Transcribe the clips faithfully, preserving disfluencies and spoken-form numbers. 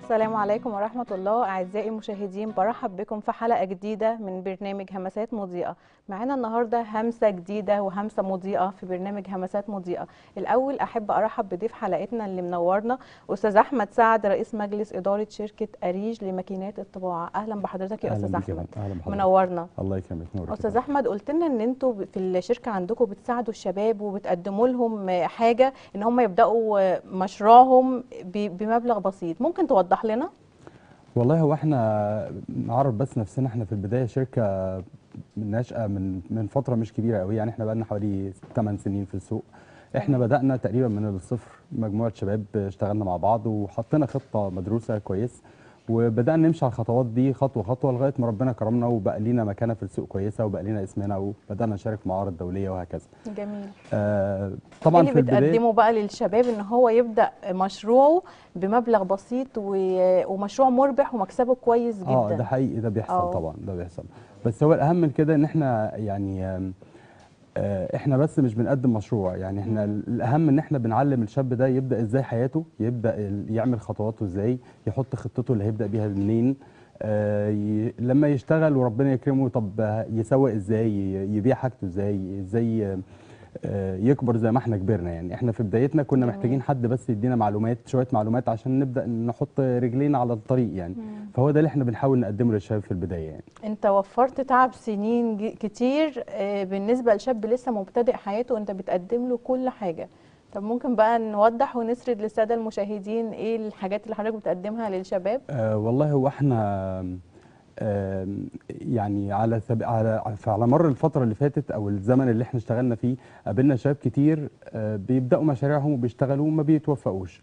السلام عليكم ورحمة الله. أعزائي المشاهدين، برحب بكم في حلقة جديدة من برنامج همسات مضيئة. معانا النهاردة همسة جديدة وهمسة مضيئة في برنامج همسات مضيئة. الأول أحب أرحب بضيف حلقتنا اللي منورنا أستاذ أحمد سعد، رئيس مجلس إدارة شركة أريج لماكينات الطباعة. أهلا بحضرتك يا أستاذ أحمد. اهلا بحضرتك. منورنا. الله يكرمك. نورك. أستاذ أحمد، قلت لنا إن أنتوا في الشركة عندكم بتساعدوا الشباب وبتقدموا لهم حاجة إن هم يبدأوا مشروعهم بمبلغ بسيط. ممكن توضح لنا؟ والله هو احنا نعرف بس نفسنا. احنا في البدايه شركه ناشئه من من فتره مش كبيره قوي، يعني احنا بقى لنا حوالي ثمان سنين في السوق. احنا بدانا تقريبا من الصفر، مجموعه شباب اشتغلنا مع بعض وحطينا خطه مدروسه كويس، وبدانا نمشي على الخطوات دي خطوه خطوه لغايه ما ربنا كرمنا وبقى لينا مكانه في السوق كويسه وبقى لينا اسمنا وبدانا نشارك في معارض دوليه وهكذا. جميل. آه طبعا اللي في البدايه بتقدمه بقى للشباب ان هو يبدا مشروعه بمبلغ بسيط ومشروع مربح ومكسبه كويس جدا. اه ده حقيقي، ده بيحصل. أوه. طبعا ده بيحصل، بس هو الاهم من كده ان احنا يعني آه احنا بس مش بنقدم مشروع، يعني احنا مم. الاهم ان احنا بنعلم الشاب ده يبدا ازاي حياته، يبدا يعمل خطواته ازاي، يحط خطته اللي هيبدا بيها منين، آه ي... لما يشتغل وربنا يكرمه طب يسوق ازاي، يبيع حاجته ازاي، ازاي يكبر زي ما احنا كبرنا. يعني احنا في بدايتنا كنا جميل. محتاجين حد بس يدينا معلومات، شويه معلومات عشان نبدا نحط رجلينا على الطريق يعني. مم. فهو ده اللي احنا بنحاول نقدمه للشباب في البدايه يعني. انت وفرت تعب سنين كتير بالنسبه لشاب لسه مبتدئ حياته، انت بتقدم له كل حاجه. طب ممكن بقى نوضح ونسرد للساده المشاهدين ايه الحاجات اللي حضرتك بتقدمها للشباب؟ آه والله هو احنا آه يعني على سب... على على مر الفتره اللي فاتت او الزمن اللي احنا اشتغلنا فيه قابلنا شباب كتير آه بيبداوا مشاريعهم وبيشتغلوا وما بيتوفقوش.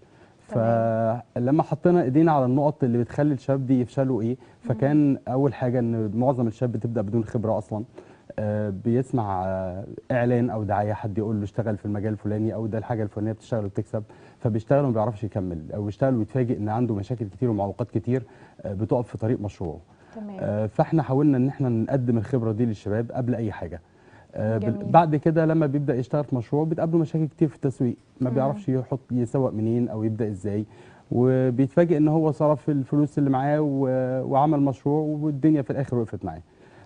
فلما حطينا ايدينا على النقط اللي بتخلي الشباب دي يفشلوا ايه، فكان اول حاجه ان معظم الشباب بتبدا بدون خبره اصلا. آه بيسمع آه اعلان او دعايه، حد يقول له اشتغل في المجال الفلاني او ده الحاجه الفلانيه بتشتغل وبتكسب، فبيشتغل وما بيعرفش يكمل، او بيشتغل ويتفاجئ ان عنده مشاكل كتير ومعوقات كتير آه بتقف في طريق مشروعه. تمام. آه فاحنا حاولنا ان احنا نقدم الخبره دي للشباب قبل اي حاجه. آه بعد كده لما بيبدا يشتغل في مشروع بتقابله مشاكل كتير في التسويق، ما مم. بيعرفش يحط يسوق منين او يبدا ازاي، وبيتفاجئ ان هو صرف الفلوس اللي معاه وعمل مشروع والدنيا في الاخر وقفت معاه.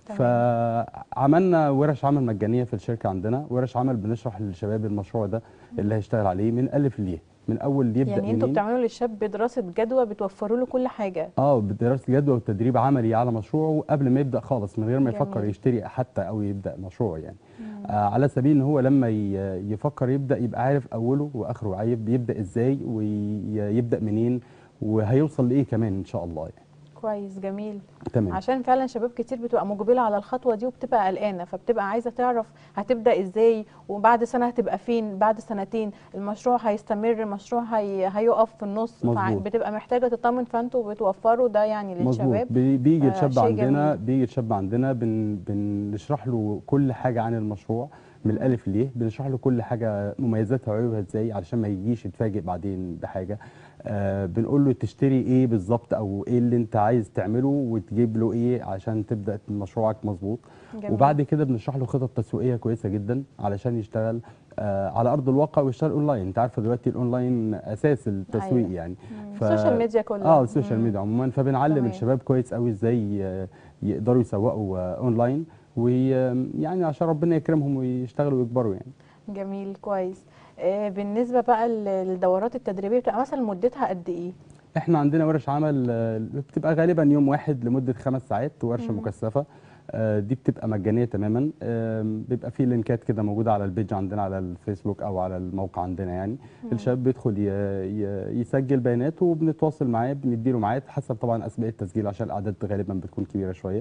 فعملنا ورش عمل مجانيه في الشركه عندنا، ورش عمل بنشرح للشباب المشروع ده اللي هيشتغل عليه من الف ليه، من اول يبدا يعني انتوا بتعملوا للشاب دراسه جدوى، بتوفروا له كل حاجه؟ اه بدراسه جدوى وتدريب عملي على مشروعه قبل ما يبدا خالص، من غير ما جميل. يفكر يشتري حتى او يبدا مشروعه يعني. آه على سبيل ان هو لما يفكر يبدا يبقى عارف اوله واخره، يبدا ازاي ويبدا منين وهيوصل لايه كمان ان شاء الله يعني. كويس، جميل. تمام. عشان فعلا شباب كتير بتبقى مقبله على الخطوه دي وبتبقى قلقانه، فبتبقى عايزه تعرف هتبدا ازاي، وبعد سنه هتبقى فين، بعد سنتين المشروع هيستمر، المشروع هي... هيقف في النص، بتبقى محتاجه تطمن، فانتوا بتوفروا ده يعني للشباب. مظبوط. بيجي الشاب عندنا بيجي الشاب عندنا بن... بنشرح له كل حاجه عن المشروع من الالف ليه، بنشرح له كل حاجه مميزاتها وعيوبها ازاي علشان ما يجيش يتفاجئ بعدين بحاجه. آه بنقول له تشتري ايه بالظبط او ايه اللي انت عايز تعمله وتجيب له ايه عشان تبدا مشروعك مظبوط. وبعد كده بنشرح له خطط تسويقيه كويسه جدا علشان يشتغل آه على ارض الواقع ويشتغل اونلاين. انت عارفه دلوقتي الاونلاين اساس التسويق. أيوة. يعني ف... السوشيال ميديا كلها. اه السوشيال ميديا عموما. فبنعلم تمام. الشباب كويس قوي ازاي يقدروا يسوقوا آه اونلاين، ويعني عشان ربنا يكرمهم ويشتغلوا ويكبروا يعني. جميل، كويس. آه بالنسبه بقى للدورات التدريبيه بتبقى مثلا مدتها قد ايه؟ احنا عندنا ورش عمل بتبقى غالبا يوم واحد لمده خمس ساعات، ورشه مم. مكثفه. آه دي بتبقى مجانيه تماما. آه بيبقى في لينكات كده موجوده على البيج عندنا على الفيسبوك او على الموقع عندنا يعني. مم. الشاب بيدخل يسجل بياناته وبنتواصل معاه، بنديله ميعاد حسب طبعا اسباب التسجيل عشان الاعداد غالبا بتكون كبيره شويه.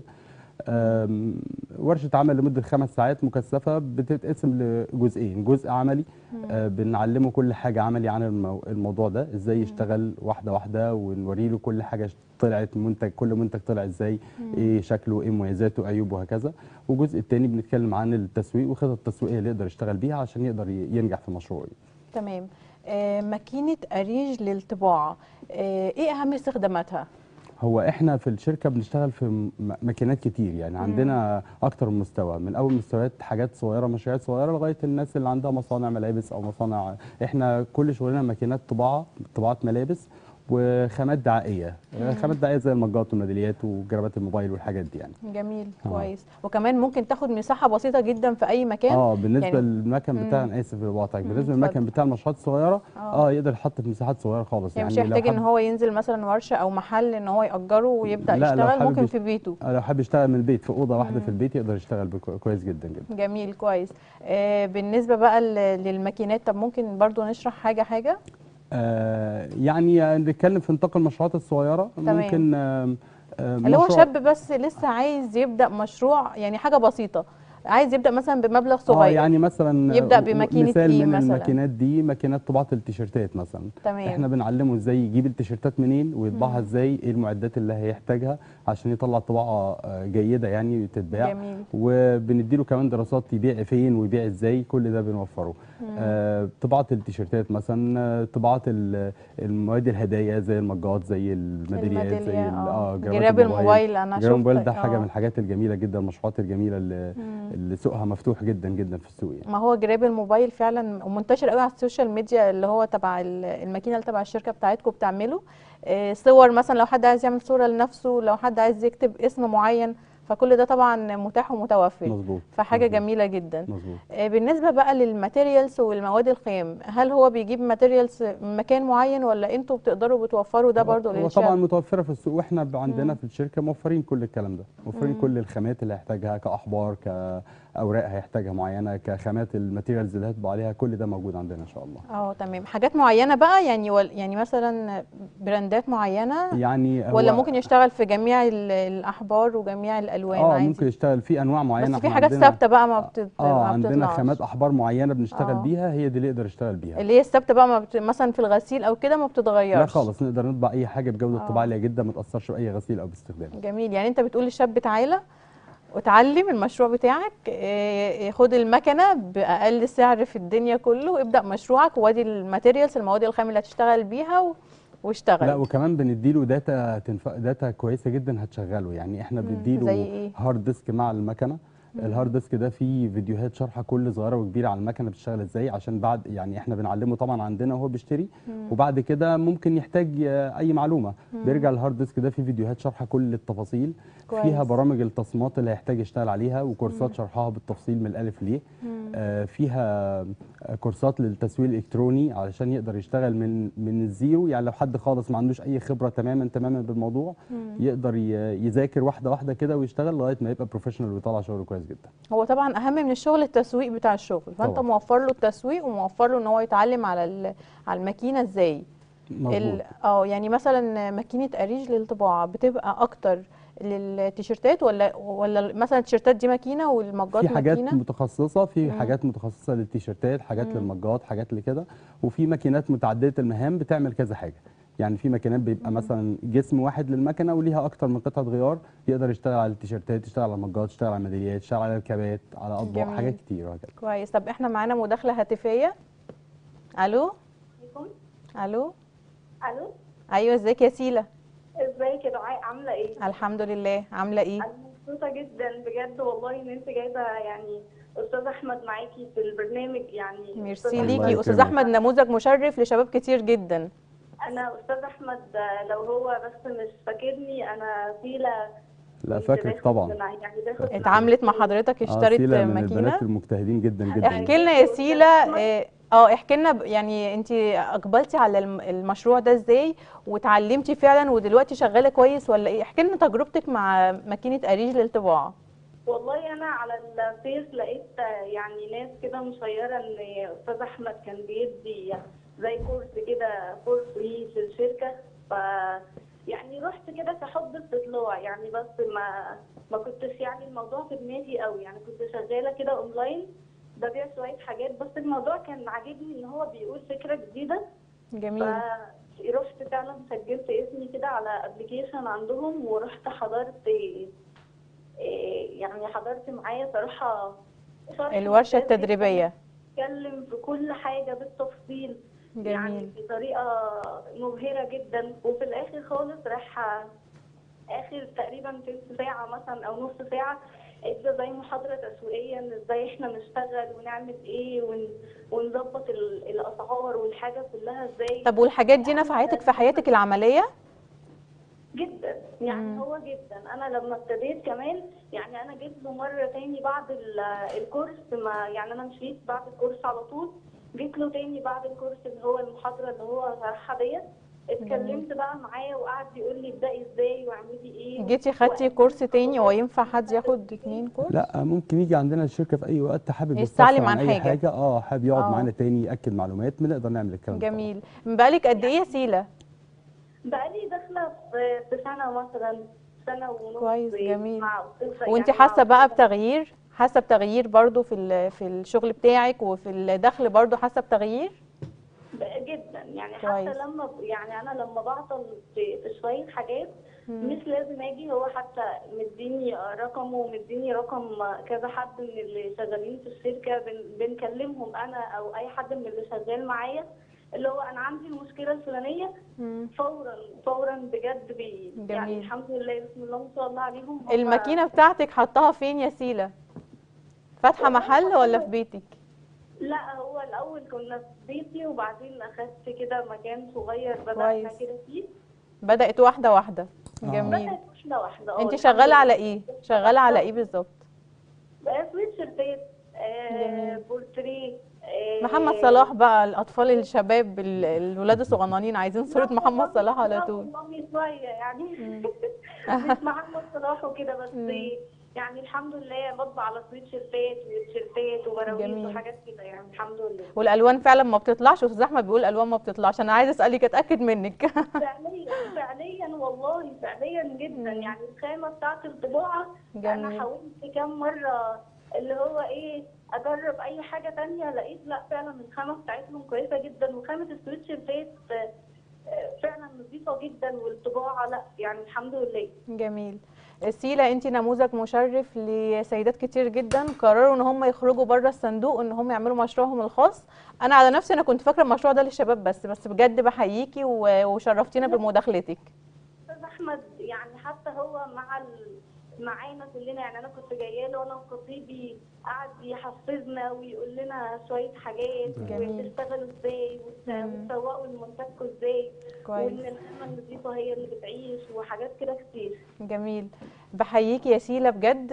ورشه عمل لمده خمس ساعات مكثفه بتتقسم لجزئين، جزء عملي آه بنعلمه كل حاجه عملي عن المو... الموضوع ده، ازاي يشتغل واحده واحده ونوري له كل حاجه طلعت، منتج كل منتج طلع ازاي، ايه شكله، ايه مميزاته، عيوبه وهكذا. والجزء الثاني بنتكلم عن التسويق وخطط التسويقيه اللي يقدر يشتغل بيها عشان يقدر ينجح في مشروعه. تمام. آه ماكينه أريج للطباعه، آه ايه اهم استخداماتها؟ هو احنا في الشركه بنشتغل في ماكينات كتير، يعني عندنا اكتر من مستوى، من اول مستويات حاجات صغيره، مشاريع صغيره، لغايه الناس اللي عندها مصانع ملابس او مصانع. احنا كل شغلنا ماكينات طباعه، طباعه ملابس وخامات دعائيه، مم. خامات دعائيه زي المجات والميداليات وجرابات الموبايل والحاجات دي يعني. جميل اه كويس. وكمان ممكن تاخد مساحة بسيطة جدا في أي مكان اه بالنسبه يعني. للمكن بتاع، امم انا اسف لوقتك، امم بالنسبه اتفضل. للمكن بتاع المشروعات الصغيره اه اه يقدر يحط في مساحات صغيره خالص، يعني مش يعني لو هيحتاج ان حب. هو ينزل مثلا ورشة او محل ان هو يأجره ويبدأ لا لو يشتغل، حابب ممكن يشت... في بيته. لو حابب يشتغل من البيت في اوضه واحده في امم البيت يقدر يشتغل بكو- كويس جدا جدا. جميل كويس. آه بالنسبة بقى ل- للماكينات، طب ممكن برضو نشرح حاجة حاجة. آه يعني نتكلم في نطاق المشروعات الصغيره، تمام. ممكن آه آه اللي هو مشروع. شاب بس لسه عايز يبدأ مشروع، يعني حاجة بسيطة، عايز يبدأ مثلا بمبلغ اه صغير، يعني مثلا يبدأ و- و- بماكينة مثال ايه من مثلا؟ الماكينات دي ماكينات طباعة التيشيرتات مثلا. احنا تمام. بنعلمه ازاي يجيب التيشيرتات منين ويطبعها مم. ازاي، ايه المعدات اللي هيحتاجها عشان يطلع طباعة آه، جيدة يعني تتباع. جميل. وبنديله كمان دراسات يبيع فين ويبيع ازاي، كل ده بنوفره. مم. آه، طباعة التيشيرتات مثلا، آه، طباعة ال- المواد الهدايا زي المجات زي الميداليات زي الميدالية، ال- اه اه جرابات جراب الموبايل. الموبايل انا جرام شفت الموبايل ده حاجة من اه. الحاجات الجميلة جدا، المشروعات الجميلة اللي, مم. اللي سوقها مفتوح جدا جدا في السوق يعني. ما هو جراب الموبايل فعلا منتشر قوي على السوشيال ميديا، اللي هو تبع ال- الماكينه اللي تبع الشركه بتاعتكم بتعمله. آه، صور مثلا لو حد عايز يعمل صوره لنفسه، لو حد عايز يكتب اسم معين، فكل ده طبعا متاح ومتوفر. مظبوط فحاجه مظبوط جميله جدا. مظبوط. آه، بالنسبه بقى للماتيريالز والمواد الخام، هل هو بيجيب ماتيريالز من مكان معين ولا انتوا بتقدروا بتوفروا ده هو برضو هو طبعا للشاب؟ متوفره في السوق، واحنا ب- عندنا مم. في الشركه موفرين كل الكلام ده، موفرين مم. كل الخامات اللي هيحتاجها كاحبار كاوراق هيحتاجها معينه، كخامات الماتيريالز اللي هيطبع عليها، كل ده موجود عندنا ان شاء الله. اه تمام. حاجات معينه بقى يعني وال- يعني مثلا براندات معينه، يعني ولا هو ممكن يشتغل في جميع ال- الأحبار وجميع الألوان اه ممكن عادي؟ يشتغل في انواع معينه، بس في احنا حاجات عندنا ثابتة بقى ما بتت... اه ما عندنا خامات بتطلعش. احبار معينه بنشتغل اه بيها، هي دي اللي يقدر يشتغل بيها. اللي هي الثابتة بقى ما بت... مثلا في الغسيل أو كده ما لا بتتغيرش. خالص، نقدر نطبع اي حاجه بجوده طباعه اه عاليه جدا، ما تاثرش باي غسيل او باستخدام. جميل. يعني أنت بتقول للشاب تعالى وتعلم المشروع بتاعك، إيه، خد المكنة بأقل سعر في الدنيا كله، ابدأ مشروعك، وادي الماتيريالز المواد الخام اللي هتشتغل بيها و... لا واشتغل. وكمان بنديله داتا تنف... داتا كويسه جدا هتشغله، يعني احنا مم. زي بنديله ايه؟ هارد ديسك مع المكنه. مم. الهارد ديسك ده فيه فيديوهات شارحه كل صغيره وكبيره على المكنه بتشتغل ازاي، عشان بعد يعني احنا بنعلمه طبعا عندنا وهو بيشتري، مم. وبعد كده ممكن يحتاج آه، اي معلومه، مم. بيرجع الهارد ديسك ده فيه فيديوهات شارحه كل التفاصيل، فيها كويس. برامج التصميمات اللي هيحتاج يشتغل عليها مم. وكورسات شرحها بالتفصيل من الالف ليه. مم. آه، فيها كورسات للتسويق الالكتروني علشان يقدر يشتغل من من الزيرو، يعني لو حد خالص ما عندوش اي خبره تماما تماما بالموضوع، مم. يقدر ي- يذاكر واحده واحده كده ويشتغل لغايه ما يبقى بروفيشنال ويطلع شغل كويس جدا. هو طبعا اهم من الشغل التسويق بتاع الشغل، فانت طبعا موفر له التسويق وموفر له ان هو يتعلم على ال- على الماكينه ازاي. مظبوط. ال- اه يعني مثلا ماكينه اريج للطباعه بتبقى اكتر للتيشيرتات، ولا ولا مثلا التيشيرتات دي ماكينه في والمجات حاجات ماكينه؟ متخصصه، في امم حاجات متخصصه للتيشيرتات، حاجات امم للمجات، حاجات لكده، وفي ماكينات متعدده المهام بتعمل كذا حاجه. يعني في ماكينات بيبقى امم مثلا جسم واحد للمكنه وليها اكتر من قطعه غيار، يقدر يشتغل على التيشيرتات، يشتغل على المجات، يشتغل على الميداليات، يشتغل على الكابات، على اطباق، حاجات جميل كتير وهكذا. كويس. طب احنا معانا مداخله هاتفيه. الو. عليكم. الو. الو. ايوه ازيك يا سيلا؟ ازيك يا دعاء، عامله ايه؟ الحمد لله. عامله ايه؟ انا مبسوطه جدا بجد والله ان انت جايبه يعني استاذ احمد معاكي في البرنامج. يعني استاذ ميرسي الله ليكي. احمد، استاذ يكرمك. احمد نموذج مشرف لشباب كتير جدا. انا استاذ احمد لو هو بس مش فاكرني، انا فيلا لا كنت فاكرك باخد طبعا. من يعني باخد فاكرك طبعا. اتعاملت مع معاكي. حضرتك، اه اشترت سيلا من البنات ماكينه. المجتهدين جدا جدا احكي يعني. لنا يا هتعجبكوا استاذ سيلا. احمد. اه آه، احكي لنا ب- يعني انت اقبلتي على الم- المشروع ده ازاي وتعلمتي فعلا ودلوقتي شغاله كويس ولا ايه؟ احكي لنا تجربتك مع ماكينه اريج للطباعه. والله انا على الفيس لقيت يعني ناس كده مشيره ان استاذ احمد كان بيدي زي كورس كده فور فري في الشركه. ف يعني رحت كده كحب استطلاع يعني، بس ما ما كنتش يعني الموضوع في دماغي قوي، يعني كنت شغاله كده اونلاين ببيع شويه حاجات، بس الموضوع كان عاجبني ان هو بيقول فكره جديده. جميل. فرحت فعلا سجلت اسمي كده على ابلكيشن عندهم، ورحت حضرت إيه يعني حضرت معايا صراحة شرح الورشه ممتاز جدا، التدريبيه. اتكلم في كل حاجة بالتفصيل، يعني جميل. بطريقة مبهرة جدا. وفي الآخر خالص راح آخر تقريبا تلت ساعة مثلا أو نص ساعة ادى زي محاضره تسويقيه ان ازاي احنا نشتغل ونعمل ايه ون... ونظبط ال- الاسعار والحاجه كلها ازاي. طب والحاجات دي نفعتك في حياتك العمليه؟ جدا يعني مم. هو جدا. انا لما ابتديت كمان يعني انا جيت له مره تاني بعد ال- الكورس، ما يعني انا مشيت بعد الكورس على طول، جيت له تاني بعد الكورس اللي هو المحاضره اللي هو شرحها ديت، اتكلمت بقى معاه وقعد يقول لي ابدأي ازاي واعملي ايه. جيتي خدتي كورس تاني؟ هو ينفع حد ياخد اتنين كورس؟ لا ممكن يجي عندنا الشركه في اي وقت حابب يستعلم يستفسر عن عن اي حاجة. حاجه، اه حابب يقعد آه. معانا تاني ياكد معلومات، بنقدر نعمل الكلام ده طبعاً. جميل. بقالك قد ايه يا سيلة؟ بقالي داخله في في سنه مثلا، سنه ونص. كويس، جميل. مع أستاذة وانت يعني حاسه مع بقى أستاذة- بتغيير؟ حاسه بتغيير برضو في ال- في الشغل بتاعك وفي الدخل برضو؟ حاسه بتغيير؟ جدا يعني. كويس. حتى لما ب- يعني انا لما بعطل في, في شويه حاجات مم. مش لازم اجي، هو حتى مديني رقمه ومديني رقم كذا حد من اللي شغالين في الشركه، بن بنكلمهم انا او اي حد من اللي شغال معايا، اللي هو انا عندي المشكله الفلانيه مم. فورا فورا بجد بي جميل. يعني الحمد لله بسم الله ما شاء الله عليهم. هم- الماكينه بتاعتك حطاها فين يا سيلة؟ فاتحه محل ولا في بيتك؟ لا هو الاول كنا في بيتي وبعدين اخدت كده مكان صغير بدأنا كويس. كده فيه. بدأت واحده واحده. آه. جميل. بدأت واحده واحده. اه انت الحمد شغاله لله. على ايه؟ شغاله على ايه بالظبط؟ بقى سويتشيرتات، آه جميل. بورتريه، آه محمد صلاح بقى، الاطفال الشباب ال- الولاد الصغننين عايزين صوره لا محمد والله- صلاح على لا طول. والله شويه يعني. مم. مش محمد صلاح وكده بس. مم. يعني الحمد لله بطبع على سويتشيرتات وتيشيرتات وبراويز جميل. وحاجات كده يعني الحمد لله. والالوان فعلا ما بتطلعش؟ استاذ احمد بيقول الالوان ما بتطلعش، انا عايزه اسالك اتاكد منك. فعليا فعليا والله فعليا جدا. مم. يعني الخامه بتاعت الطباعه جميل. انا حاولت كام مره اللي هو ايه اجرب اي حاجه تانية، لقيت لا فعلا الخامه بتاعتهم كويسه جدا، وخامه السويتشيرتات آه، آه، فعلا نظيفه جدا، والطباعه لا يعني الحمد لله. جميل. سيلة، انت نموذج مشرف لسيدات كتير جدا قرروا ان هم يخرجوا بره الصندوق، ان هم يعملوا مشروعهم الخاص. انا على نفسي انا كنت فاكره المشروع ده للشباب بس بس بجد بحييكي و- وشرفتينا بمداخلتك. استاذ احمد يعني حتى هو مع ال... معانا كلنا، يعني انا كنت جايه له انا وخطيبي قعد يحفزنا ويقول لنا شويه حاجات، جميل. وتشتغلوا ازاي وت- مم. وتسوقوا لمنتجكم ازاي، كويس. وان الخامه النظيفه هي اللي بتعيش وحاجات كده كتير. جميل. بحييكي يا سيلة بجد،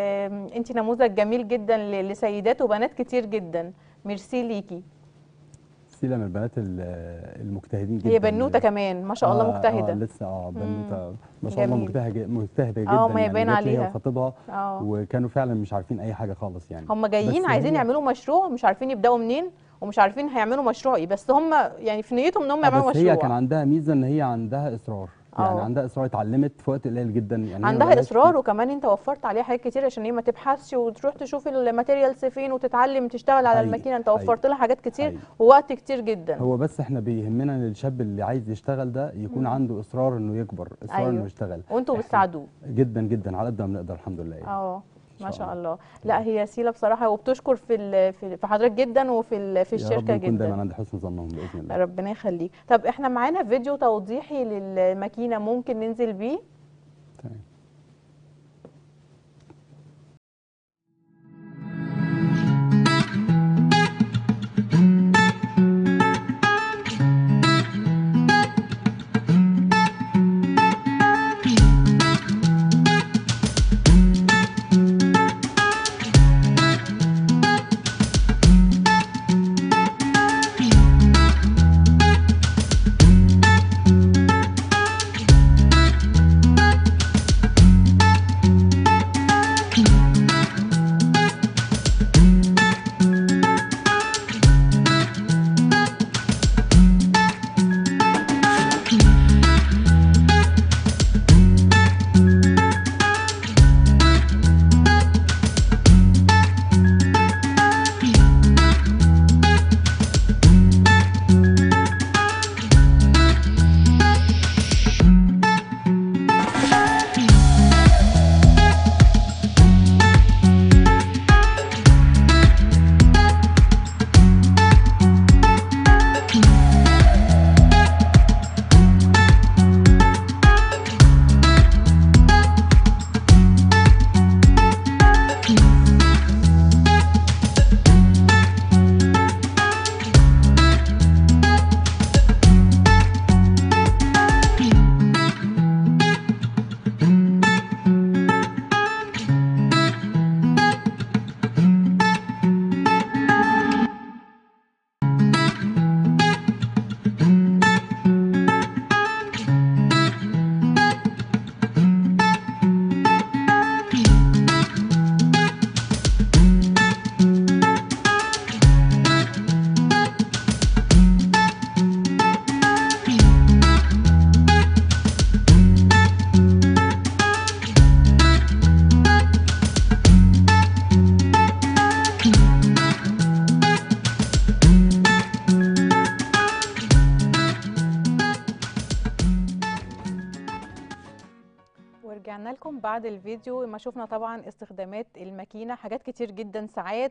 وانت نموذج جميل جدا ل- لسيدات وبنات كتير جدا. ميرسي ليكي. سيلة من البنات ال- المجتهدين جدا. هي بنوته كمان ما شاء الله آه مجتهده. اه لسه اه مم. بنوته ما شاء الله جميل. مجتهده مجتهده جدا. اه ما يعني يبان جات لي هي عليها. وخطيبها اه وكانوا فعلا مش عارفين اي حاجه خالص يعني. هم جايين بس عايزين هي- يعملوا مشروع، مش عارفين يبداوا منين ومش عارفين هيعملوا مشروع ايه، بس هم يعني في نيتهم ان هم آه يعملوا بس مشروع. هي كان عندها ميزه ان هي عندها اصرار، يعني آه. عندها اصرار، اتعلمت في وقت قليل جدا يعني. هي ما عندها بقالهاش اصرار، كتير. وكمان انت وفرت عليها حاجات كتير عشان هي ما تبحثش وتروح تشوف الماتيريالز فين وتتعلم تشتغل على حقيقي، الماكينه. انت حقيقي، وفرت لها حاجات كتير حقيقي. ووقت كتير جدا. هو بس احنا بيهمنا ان الشاب اللي عايز يشتغل ده يكون مم. عنده اصرار انه يكبر، اصرار أيوه. انه يشتغل. وانتوا إحنا- بتساعدوه. جدا جدا على قد ما بنقدر الحمد لله يعني. اه إن ما شاء شاء الله. الله. لا هي سيلة بصراحه، وبتشكر في ال- في في حضرتك جدا وفي ال- في يا رب الشركه نكون دايما جدا. عند حسن ظنهم باذن الله. ربنا يخليك. طب احنا معانا فيديو توضيحي للماكينه، ممكن ننزل بيه؟ تمام. لكم بعد الفيديو ما شفنا طبعا استخدامات الماكينه، حاجات كتير جدا، ساعات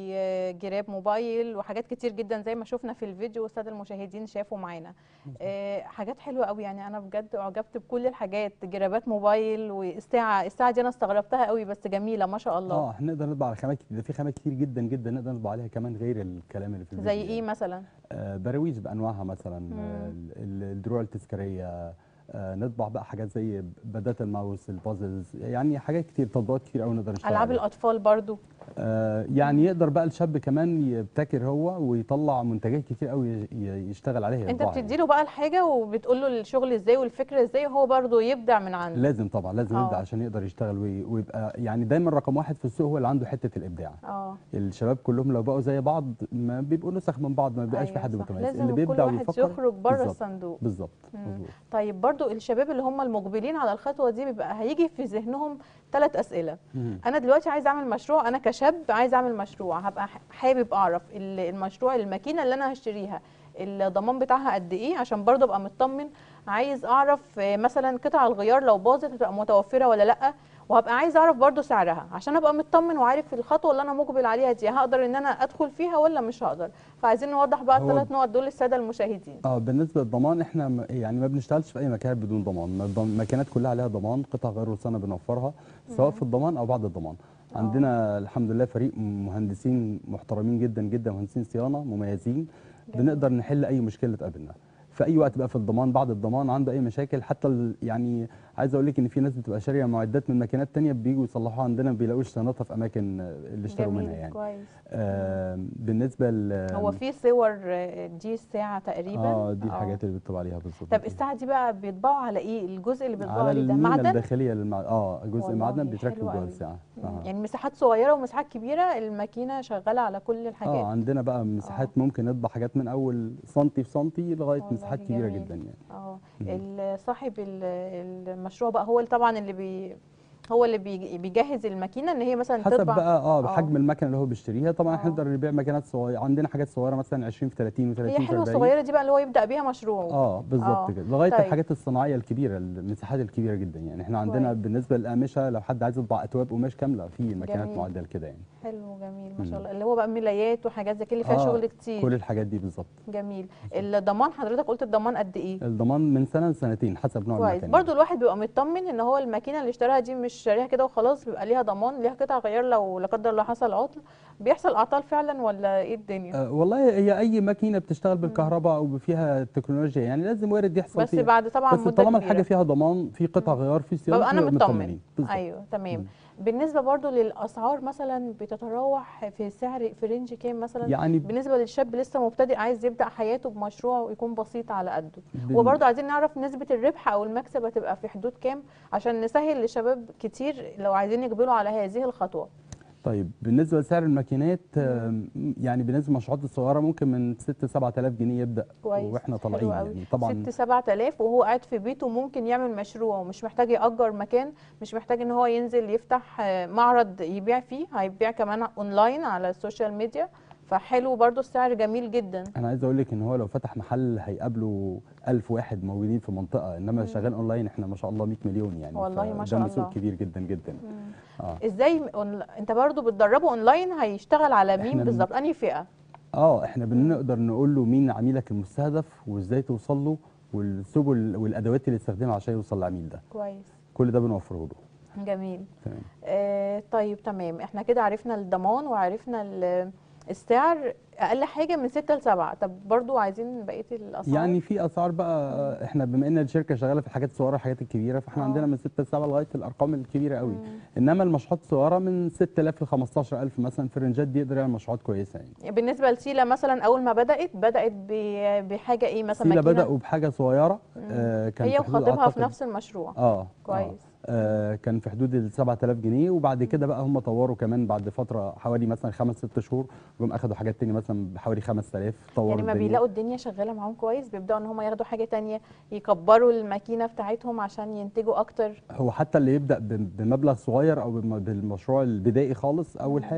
وجراب موبايل وحاجات كتير جدا زي ما شفنا في الفيديو والساده المشاهدين شافوا معانا. آه، حاجات حلوه قوي يعني، انا بجد اعجبت بكل الحاجات، جرابات موبايل والساعه، الساعه دي انا استغربتها قوي بس جميله ما شاء الله. اه احنا نقدر نطبع على خامات كتير، ده في خامات كتير جدا جدا نقدر نطبع عليها كمان غير الكلام اللي في الفيديو. زي ايه يعني. مثلا؟ آه براويز بانواعها مثلا، آه الدروع التذكاريه، آه نطبع بقى حاجات زي بدات الماوس، البازلز، يعني حاجات كتير، تطبيقات كتير قوي نقدر نشتغل العاب عليها. الاطفال برضو. آه يعني يقدر بقى الشاب كمان يبتكر هو ويطلع منتجات كتير قوي يشتغل عليها. انت بتديله بقى الحاجه وبتقول له الشغل ازاي والفكره ازاي وهو برضو يبدع من عنده. لازم طبعا لازم أوه. يبدع عشان يقدر يشتغل وي- ويبقى يعني دايما رقم واحد في السوق هو اللي عنده حته الابداع. اه الشباب كلهم لو بقوا زي بعض ما بيبقوا نسخ من بعض، ما بيبقاش في أيوة حد صح. متميز. لازم اللي كل بيبدع واحد ويفكر يخرج بره بالظبط الصندوق. بالظبط مم. مظبوط. طيب برضو الشباب اللي هم المقبلين على الخطوه دي بيبقى هيجي في ذهنهم ثلاث اسئله. مم. انا دلوقتي عايز اعمل مشروع، انا كشاب عايز اعمل مشروع، هبقى حابب اعرف ال- المشروع، الماكينه اللي انا هشتريها الضمان بتاعها قد ايه عشان برضو ابقى مطمن. عايز اعرف آه، مثلا قطع الغيار لو باظت هتبقى متوفره ولا لا، وهبقى عايز اعرف برضو سعرها عشان ابقى مطمن وعارف الخطوه اللي انا مقبل عليها دي هقدر ان انا ادخل فيها ولا مش هقدر. فعايزين نوضح بقى هو الثلاث نقط دول للساده المشاهدين. اه بالنسبه للضمان احنا م- يعني ما بنشتغلش في اي مكان بدون ضمان. ما الضم- الماكينات كلها عليها ضمان، قطع غير روسانه بنوفرها سواء في الضمان او بعد الضمان. عندنا الحمد لله فريق مهندسين محترمين جدا جدا، مهندسين صيانه مميزين، بنقدر نحل اي مشكله تقابلنا في اي وقت بقى. في الضمان بعد الضمان عنده اي مشاكل حتى ال- يعني عايز اقول لك ان في ناس بتبقى شاريه معدات من ماكينات تانية بييجوا يصلحوها عندنا ما بيلاقوش صيانتها في اماكن اللي اشتروا منها يعني. كويس. آه بالنسبه ل هو في صور آه، دي الساعه تقريبا. اه دي الحاجات اللي بتطبع عليها بالظبط. طب الساعه دي بقى بيطبعوا على ايه؟ الجزء اللي بيطبعوا على عليه ده المينا معدن؟ الداخليه للمع... اه جزء والله معدن بيتركب حلو جوه قوي. الساعه. مم. آه. يعني مساحات صغيره ومساحات كبيره، الماكينه شغاله على كل الحاجات. اه عندنا بقى مساحات آه. ممكن نطبع حاجات من اول سنتي في سنتي لغايه والله مساحات كبيره جميل. جدا يعني. اه مم. صاحب ال- المشروع بقى هو اللي طبعا اللي بي هو اللي بيج- بيجهز الماكينه ان هي مثلا حسب تطبع. بقى اه بحجم المكنه اللي هو بيشتريها. طبعا احنا آه. نقدر نبيع ماكينات صغيره، عندنا حاجات صغيره مثلا عشرين في ثلاثين و30 هي في حلوه أربعين. الصغيره دي بقى اللي هو يبدا بيها مشروعه. اه بالظبط آه. كده لغايه طيب. الحاجات الصناعيه الكبيره، المساحات الكبيره جدا يعني. احنا عندنا كويس. بالنسبه للاقمشه لو حد عايز يطبع اكواب قماش كامله في ماكينات جميل. معدل كده يعني. حلو جميل ما مم. شاء الله، اللي هو بقى ملايات وحاجات زي كده اللي فيها آه شغل كتير. كل الحاجات دي بالظبط. جميل. الضمان حضرتك قلت الضمان قد ايه؟ الضمان من سنه لسنتين حسب نوع كويس. المكنه. برضو الواحد بيبقى مطمن ان هو الماكينه اللي اشتراها دي مش شاريها كده وخلاص، بيبقى ليها ضمان، ليها قطع غيار لو لا قدر الله حصل عطل. بيحصل اعطال فعلا ولا ايه الدنيا؟ أه والله هي اي ماكينه بتشتغل بالكهرباء او فيها تكنولوجيا يعني لازم وارد يحصل بس فيها. بعد طبعا بس مده طالما كبيره الحاجه فيها ضمان، في قطع غيار، في صيانه، ببقى انا بنبقى مطمن. مطمنين. بالظبط. ايوه تمام. مم. بالنسبه برضو للاسعار مثلا بتتراوح في سعر في رينج كام مثلا؟ يعني بالنسبه للشاب لسه مبتدئ عايز يبدا حياته بمشروع ويكون بسيط على قده، بن- وبرضو عايزين نعرف نسبه الربح او المكسب هتبقى في حدود كام عشان نسهل لشباب كتير لو عايزين يقبلوا على هذه الخطوه. طيب بالنسبه لسعر الماكينات آم، يعني بالنسبه للمشروعات الصغيره ممكن من ستة سبعة آلاف جنيه يبدا. كويس. واحنا حلو طالعين قوي. يعني طبعا ستة سبعة آلاف وهو قاعد في بيته ممكن يعمل مشروع ومش محتاج يأجر مكان، مش محتاج ان هو ينزل يفتح آه، معرض يبيع فيه، هيبيع كمان اونلاين على السوشيال ميديا. فحلو برضو السعر جميل جدا. انا عايز اقول لك ان هو لو فتح محل هيقابله ألف واحد موجودين في منطقه، انما شغال اونلاين احنا ما شاء الله مية مليون يعني. والله ما شاء ده الله. سوق كبير جدا جدا. اه ازاي أون... انت برضو بتدربه اونلاين، هيشتغل على مين إحنا بالظبط؟ انهي فئه؟ اه احنا بنقدر نقول له مين عميلك المستهدف وازاي توصل له والسبل والادوات اللي يستخدمها عشان يوصل للعميل ده. كويس. كل ده بنوفره له. جميل. تمام. آه طيب تمام، احنا كده عرفنا الضمان وعرفنا ال- السعر اقل حاجه من ستة لسبعة. طب برضو عايزين بقيه الاسعار. يعني في اسعار بقى احنا بما ان الشركه شغاله في الحاجات الصغيره والحاجات الكبيره، فاحنا آه. عندنا من ستة لسبعة لغايه الارقام الكبيره قوي. مم. انما المشروعات الصغيره من ستة آلاف ل خمستاشر ألف مثلا، في الرنجات دي يقدر يعمل مشروعات كويسه يعني. بالنسبه لسيلا مثلا اول ما بدات بدات ب- بحاجه ايه مثلا؟ سيلا ماكينة؟ بداوا بحاجه صغيره آه كان هي في حدود وخطيبها في أعتقد- نفس المشروع. اه كويس. آه. آه كان في حدود ال سبعة آلاف جنيه، وبعد كده بقى هم طوروا كمان بعد فتره حوالي مثلا خمس ست شهور، جم اخدوا حاجات تانية مثلا بحوالي خمس آلاف، طوروا يعني ما الدنيا. بيلاقوا الدنيا شغاله معاهم كويس بيبداوا ان هم ياخدوا حاجه تانية يكبروا الماكينه بتاعتهم عشان ينتجوا اكتر. هو حتى اللي يبدا ب- بمبلغ صغير او بم- بالمشروع البدائي خالص اول حاجه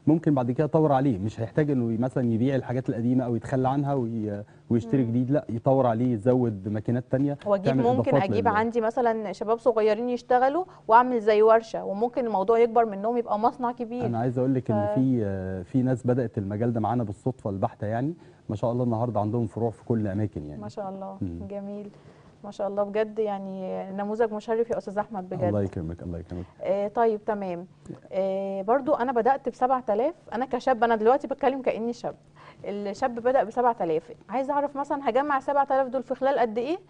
ممكن بعد كده يطور عليه، مش هيحتاج انه مثلا يبيع الحاجات القديمه او يتخلى عنها وي- ويشتري مم. جديد، لا يطور عليه، يزود ماكينات تانية واجيب تعمل ممكن اضافات اجيب لل... عندي مثلا شباب صغيرين يشتغلوا واعمل زي ورشه، وممكن الموضوع يكبر منهم يبقى مصنع كبير. انا عايز اقول لك ف... ان في في ناس بدات المجال ده معانا بالصدفه البحته يعني، ما شاء الله النهارده عندهم فروع في كل الاماكن يعني. ما شاء الله. مم. جميل. ما شاء الله بجد، يعني نموذج مشرف يا استاذ احمد الله بجد. يكرمك الله يكرمك. آه طيب تمام. آه برضو انا بدات ب سبعة آلاف، انا كشاب، انا دلوقتي بتكلم كاني شاب. الشاب بدا ب سبعة آلاف، عايز اعرف مثلا هجمع سبعة آلاف دول في خلال قد ايه،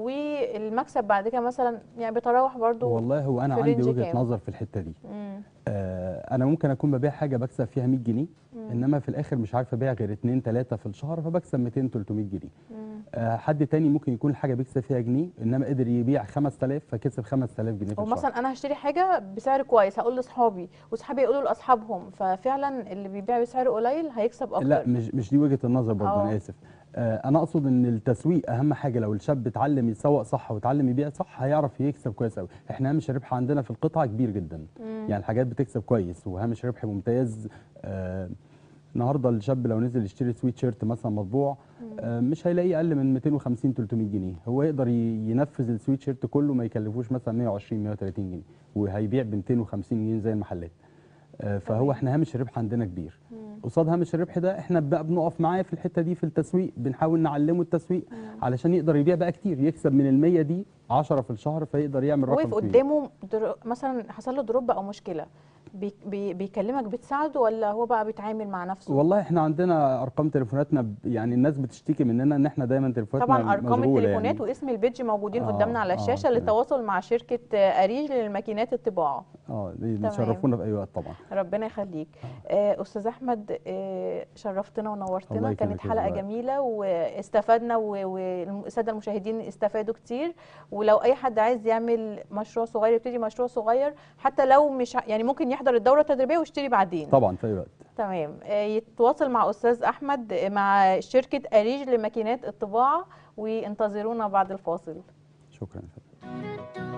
والمكسب بعد كده مثلا يعني بيتراوح برضو والله هو انا في عندي رينج وجهه كام؟ نظر في الحته دي. مم. آه انا ممكن اكون ببيع حاجه بكسب فيها مية جنيه، مم. انما في الاخر مش عارف ابيع غير اتنين تلاتة في الشهر، فبكسب ميتين تلتمية جنيه. مم. آه حد تاني ممكن يكون الحاجه بيكسب فيها جنيه، انما قدر يبيع خمسة آلاف فكسب خمسة آلاف جنيه في او الشهر. مثلا انا هشتري حاجه بسعر كويس، هقول لاصحابي واصحابي يقولوا لاصحابهم، ففعلا اللي بيبيع بسعر قليل هيكسب اكتر. لا مش مش دي وجهه النظر برضه، اه. انا اسف. آه انا اقصد ان التسويق اهم حاجه، لو الشاب اتعلم يسوق صح واتعلم يبيع صح هيعرف يكسب كويس قوي. احنا هامش الربح عندنا في القطعه كبير جدا، مم. يعني الحاجات بتكسب كويس وهامش ربح ممتاز. آه النهارده الشاب لو نزل يشتري سويت شيرت مثلا مطبوع، آه مش هيلاقيه اقل من ميتين وخمسين تلتمية جنيه، هو يقدر ي- ينفذ السويت شيرت كله ما يكلفوش مثلا مية وعشرين مية وتلاتين جنيه، وهيبيع ب ميتين وخمسين جنيه زي المحلات. آه، فهو تمام. احنا هامش الربح عندنا كبير. مم. قصاد هامش الربح ده احنا بقى بنقف معاه في الحته دي في التسويق، بنحاول نعلمه التسويق مم. علشان يقدر يبيع بقى كتير، يكسب من المية دي عشرة في الشهر فيقدر يعمل رقم وقف كبير. قدامه در... مثلا حصل له دروب او مشكله، بي... بي... بيكلمك بتساعده ولا هو بقى بيتعامل مع نفسه؟ والله احنا عندنا ارقام تليفوناتنا ب- يعني الناس بتشتكي مننا ان احنا دايما تليفوناتنا طبعا ارقام مشغوله التليفونات يعني. واسم البيدج موجودين اه قدامنا على اه الشاشه تمام. للتواصل مع شركه آه، اريج للماكينات الطباعه. اه دي تمام. تشرفونا في اي وقت طبعا. ربنا يخليك. آه. آه، استاذ احمد، آه، شرفتنا الله ونورتنا، يكرمك كانت يا حلقه زهراء. جميله واستفدنا و- والساده المشاهدين استفادوا كتير. ولو اي حد عايز يعمل مشروع صغير، يبتدي مشروع صغير حتى لو مش ع- يعني ممكن يحضر الدوره التدريبيه ويشتري بعدين. طبعا في اي وقت. تمام. آه، يتواصل مع استاذ احمد آه، مع شركه اريج لماكينات الطباعه، وانتظرونا بعد الفاصل. شكرا يا فندم.